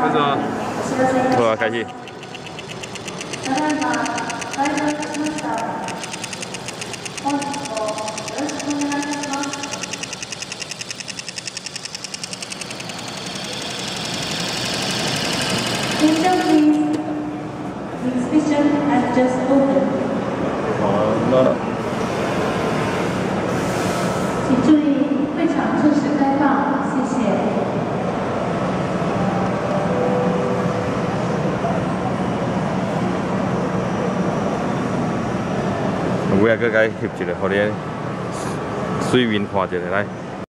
开始啊！ 好啊，开始。 Attention please. The exhibition has just opened. 好了。 请注意，会场正式开放，谢谢。 有影个该翕一个，互你水面看一下来。